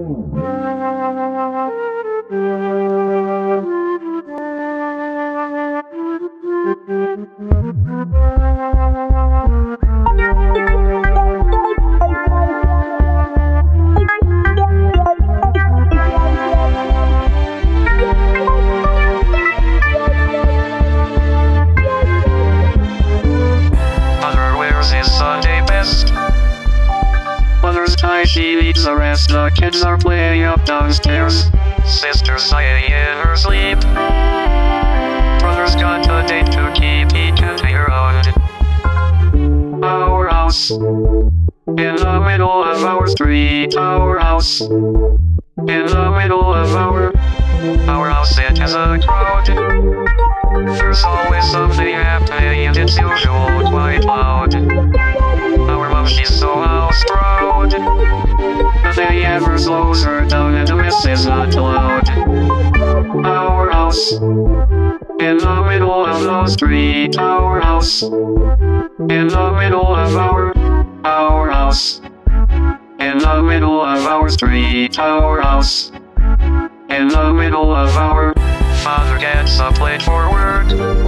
She needs a rest, the kids are playing up downstairs. Sister's sighing in her sleep. Brother's got a date to keep, he can't hang around. Our house, in the middle of our street. Our house, in the middle of our house, it has a crowd. There's always something happening and it's usually quite loud. Our mom, she's so house proud. Nothing ever slows her down and the mess is not allowed. Our house, in the middle of the street. Our house, in the middle of our house. In the middle of our street. Our house, in the middle of our. Father gets up late for work.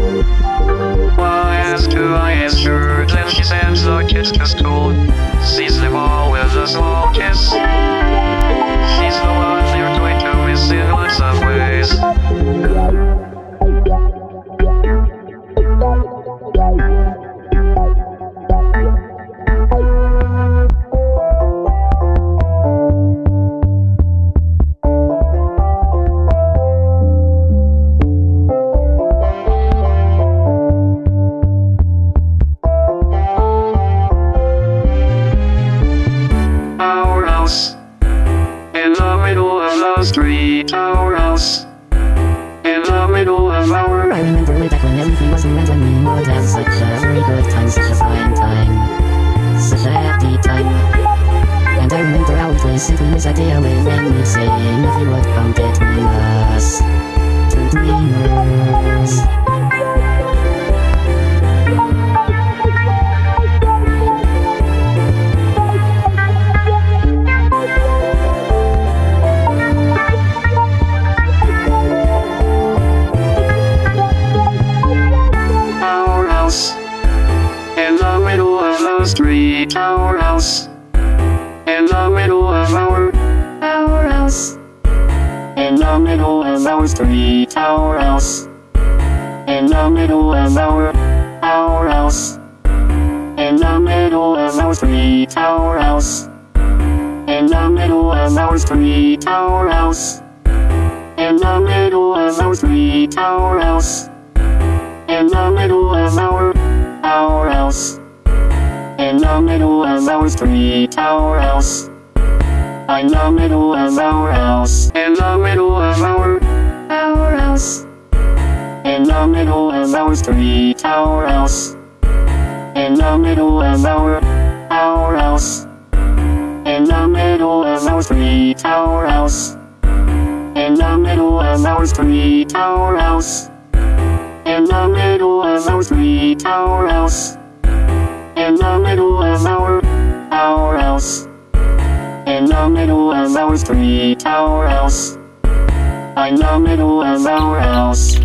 Y to his shirt, then she sends the kids to school. Sees them all with a small kiss. She's the one they're going to miss in lots of ways. In the middle of the street. Our house, in the middle of our. I remember way back when everything was around when we would have such a very good time, such a fine time, such a happy time. And I remember I would play simply this idea with them, we'd say nothing would come between us, two dreamers. In the middle of the street. Our house, in the middle of our house. In the middle of our street. Our house, in the middle of our house. In the middle of our street. Our house, in the middle of our street. Our house, in the middle of our street. Our house, in the middle of our house. In the middle of our street. Our house, in the middle of our house. In the middle of our house. In the middle of our street. Our house, in the middle of our house. In the middle of our street. Our house, in the middle of our street. Our house, in the middle of our street. Our house, in the middle of our house. In the middle of our street. Our house, in the middle of our house.